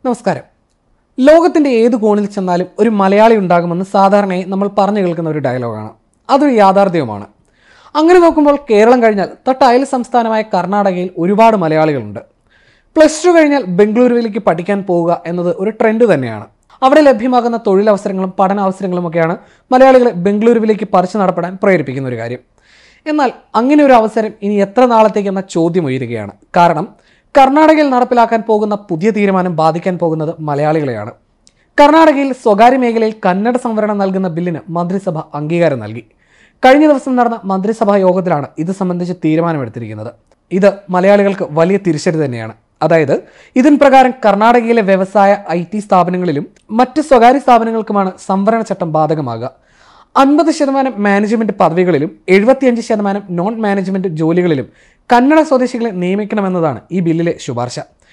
നമസ്കാരം. ലോകത്തിൻ്റെ ഏത് കോണിൽ ചെന്നാലും ഒരു മലയാളി ഉണ്ടാകുമെന്ന് സാധാരണയായി നമ്മൾ പറഞ്ഞു കേൾക്കുന്ന ഒരു ഡയലോഗാണ്. അതൊരു യാഥാർത്ഥ്യവുമാണ്. അങ്ങനെ നോക്കുമ്പോൾ കേരളം കഴിഞ്ഞാൽ തൊട്ട് അയൽ സംസ്ഥാനമായ കർണാടകയിൽ ഒരുപാട് മലയാളികളുണ്ട്. +2 കഴിഞ്ഞാൽ ബംഗളൂരുവിലേക്ക് പഠിക്കാൻ പോവുക എന്നത് ഒരു ട്രെൻഡ് തന്നെയാണ്. അവിടെ ലഭ്യമാകുന്ന തൊഴിലവസരങ്ങളും പഠനാവസരങ്ങളുമൊക്കെയാണ് മലയാളികളെ ബംഗളൂരുവിലേക്ക് പറിച്ചു നടപ്പെടാൻ പ്രേരിപ്പിക്കുന്ന ഒരു കാര്യം. എന്നാൽ അങ്ങനെ ഒരു അവസരം ഇനി എത്ര നാളത്തേക്കെന്ന ചോദ്യം ഉയരുകയാണ്. കാരണം കർണാടകയിൽ നടപ്പിലാക്കാൻ പോകുന്ന പുതിയ തീരുമാനം ബാധിക്കാൻ പോകുന്നത് മലയാളികളെയാണ്. കർണാടകയിൽ സ്വകാര്യ മേഖലയിൽ കന്നഡ സംവരണം നൽകുന്ന ബില്ലിന് മന്ത്രിസഭ അംഗീകാരം നൽകി. കഴിഞ്ഞ ദിവസം നടന്ന മന്ത്രിസഭാ യോഗത്തിലാണ് ഇത് സംബന്ധിച്ച് തീരുമാനമെടുത്തിരിക്കുന്നത്. ഇത് മലയാളികൾക്ക് വലിയ തിരിച്ചടി തന്നെയാണ്. അതായത് ഇതിൻ പ്രകാരം കർണാടകയിലെ വ്യവസായ IT സ്ഥാപനങ്ങളിലും മറ്റ് സ്വകാര്യ സ്ഥാപനങ്ങൾക്കുമാണ് സംവരണ ചട്ടം ബാധകമാകുക. 50% മാനേജ്മെന്റ് പദവികളിലും 75% നോൺ മാനേജ്മെന്റ് ജോലികളിലും കന്നഡ സ്വദേശികളെ നിയമിക്കണമെന്നതാണ് ഈ ബില്ലിലെ ശുപാർശ.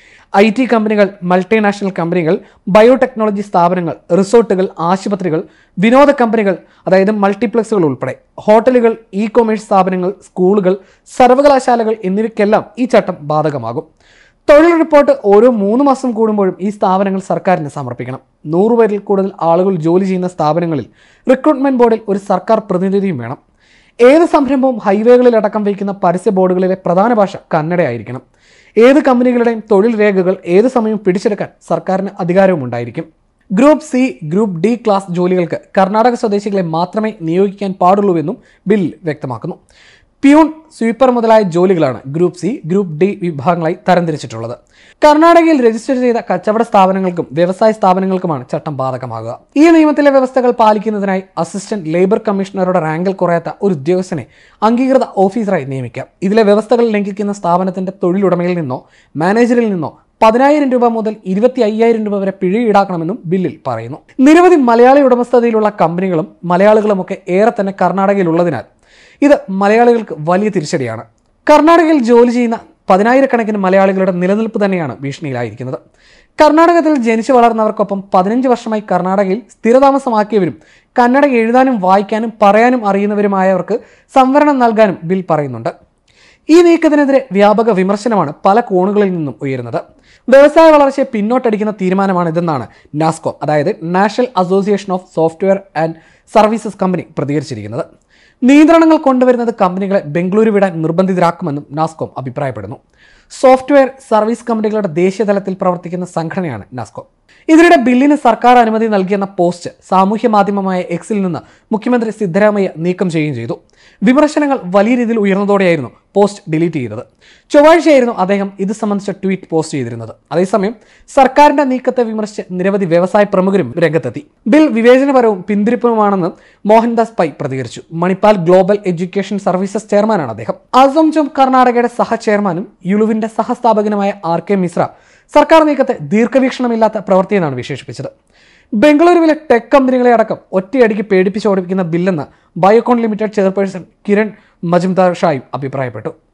IT കമ്പനികൾ, മൾട്ടിനാഷണൽ കമ്പനികൾ, ബയോടെക്നോളജി സ്ഥാപനങ്ങൾ, റിസോർട്ടുകൾ, ആശുപത്രികൾ, വിനോദ കമ്പനികൾ അതായത് മൾട്ടിപ്ലക്സുകൾ ഉൾപ്പെടെ ഹോട്ടലുകൾ, ഇ-കൊമേഴ്സ് സ്ഥാപനങ്ങൾ, സ്കൂളുകൾ, സർവകലാശാലകൾ എന്നിവയ്ക്കെല്ലാം ഈ ചട്ടം ബാധകമാകും. തൊഴിൽ റിപ്പോർട്ട് ഓരോ 3 മാസം കൂടുമ്പോഴും ഈ സ്ഥാപനങ്ങൾ സർക്കാരിന് സമർപ്പിക്കണം. 100 പേരിൽ കൂടുതൽ ആളുകൾ ജോലി ചെയ്യുന്ന സ്ഥാപനങ്ങളിൽ റിക്രൂട്ട്മെന്റ് ബോർഡിൽ ഒരു സർക്കാർ പ്രതിനിധിയും വേണം. ഏത് സംരംഭവും ഹൈവേകളിലടക്കം വയ്ക്കുന്ന പരസ്യ ബോർഡുകളിലെ പ്രധാന ഭാഷ കന്നഡയായിരിക്കണം. ഏത് കമ്പനികളുടെയും തൊഴിൽ രേഖകൾ ഏത് സമയവും പിടിച്ചെടുക്കാൻ സർക്കാരിന് അധികാരവും ഉണ്ടായിരിക്കും. Group C, group D class ജോലികൾക്ക് കർണാടക സ്വദേശികളെ മാത്രമേ നിയോഗിക്കാൻ പാടുള്ളൂവെന്നും ബില്ലിൽ വ്യക്തമാക്കുന്നു. പ്യൂൺ, സ്വീപ്പർ മുതലായ ജോലികളാണ് ഗ്രൂപ്പ് C, ഗ്രൂപ്പ് D വിഭാഗങ്ങളായി തരംതിരിച്ചിട്ടുള്ളത്. കർണാടകയിൽ രജിസ്റ്റർ ചെയ്ത കച്ചവട സ്ഥാപനങ്ങൾക്കും വ്യവസായ സ്ഥാപനങ്ങൾക്കുമാണ് ചട്ടം ബാധകമാകുക. ഈ നിയമത്തിലെ വ്യവസ്ഥകൾ പാലിക്കുന്നതിനായി അസിസ്റ്റന്റ് ലേബർ കമ്മീഷണറുടെ റാങ്കിൽ കുറയാത്ത ഒരു ഉദ്യോഗസ്ഥനെ അംഗീകൃത ഓഫീസറായി നിയമിക്കാം. ഇതിലെ വ്യവസ്ഥകൾ ലംഘിക്കുന്ന സ്ഥാപനത്തിന്റെ തൊഴിലുടമയിൽ നിന്നോ മാനേജറിൽ നിന്നോ 10,000 രൂപ മുതൽ 25,000 രൂപ വരെ പിഴ ഈടാക്കണമെന്നും ബില്ലിൽ പറയുന്നു. നിരവധി മലയാളി ഉടമസ്ഥതയിലുള്ള കമ്പനികളും മലയാളികളുമൊക്കെ ഏറെ തന്നെ കർണാടകയിലുള്ളതിനാൽ ഇത് മലയാളികൾക്ക് വലിയ തിരിച്ചടിയാണ്. കർണാടകയിൽ ജോലി ചെയ്യുന്ന 10,000-കണക്കിന് മലയാളികളുടെ നിലനിൽപ്പ് തന്നെയാണ് ഭീഷണിയിലായിരിക്കുന്നത്. കർണാടകത്തിൽ ജനിച്ചു വളർന്നവർക്കൊപ്പം 15 വർഷമായി കർണാടകയിൽ സ്ഥിരതാമസമാക്കിയവരും കന്നഡ എഴുതാനും വായിക്കാനും പറയാനും അറിയുന്നവരുമായവർക്ക് സംവരണം നൽകാനും ബിൽ പറയുന്നുണ്ട്. ഈ നീക്കത്തിനെതിരെ വ്യാപക വിമർശനമാണ് പല കോണുകളിൽ നിന്നും ഉയരുന്നത്. വ്യവസായ വളർച്ചയെ പിന്നോട്ടടിക്കുന്ന തീരുമാനമാണിതെന്നാണ് നാസ്കോം, അതായത് national association of software and services company പ്രതികരിച്ചിരിക്കുന്നത്. നിയന്ത്രണങ്ങൾ കൊണ്ടുവരുന്നത് കമ്പനികളെ ബംഗളൂരു വിടാൻ നിർബന്ധിതരാക്കുമെന്നും നാസ്കോം അഭിപ്രായപ്പെടുന്നു. സോഫ്റ്റ്വെയർ സർവീസ് കമ്പനികളുടെ ദേശീയ തലത്തിൽ പ്രവർത്തിക്കുന്ന സംഘടനയാണ് നാസ്കോം. ഇതിനിടെ ബില്ലിന് സർക്കാർ അനുമതി നൽകിയെന്ന പോസ്റ്റ് സാമൂഹ്യ മാധ്യമമായ എക്സിൽ നിന്ന് മുഖ്യമന്ത്രി സിദ്ധരാമയ്യ നീക്കം ചെയ്യുകയും ചെയ്തു. വിമർശനങ്ങൾ വലിയ രീതിയിൽ ഉയർന്നതോടെയായിരുന്നു പോസ്റ്റ് ഡിലീറ്റ് ചെയ്തത്. ചൊവ്വാഴ്ചയായിരുന്നു അദ്ദേഹം ഇത് സംബന്ധിച്ച ട്വീറ്റ് പോസ്റ്റ് ചെയ്തിരുന്നത്. അതേസമയം സർക്കാരിന്റെ നീക്കത്തെ വിമർശിച്ച് നിരവധി വ്യവസായ പ്രമുഖരും രംഗത്തെത്തി. ബിൽ വിവേചനപരവും പിന്തിരിപ്പുമാണെന്ന് മോഹൻദാസ് പൈ പ്രതികരിച്ചു. മണിപ്പാൽ ഗ്ലോബൽ എഡ്യൂക്കേഷൻ സർവീസസ് ചെയർമാനാണ് അദ്ദേഹം. അസോംചോം കർണാടകയുടെ സഹ ചെയർമാനും യുലുവിന്റെ സഹസ്ഥാപകനുമായ RK മിശ്ര സർക്കാർ നീക്കത്തെ ദീർഘവീക്ഷണമില്ലാത്ത പ്രവൃത്തിയെന്നാണ് വിശേഷിപ്പിച്ചത്. ബംഗളൂരുവിലെ ടെക് കമ്പനികളെ അടക്കം ഒറ്റയടിക്ക് പേടിപ്പിച്ചോടിപ്പിക്കുന്ന ബില്ലെന്ന് ബയോകോൺ ലിമിറ്റഡ് ചെയർപേഴ്സൺ കിരൺ മജുംദാർ ഷായും അഭിപ്രായപ്പെട്ടു.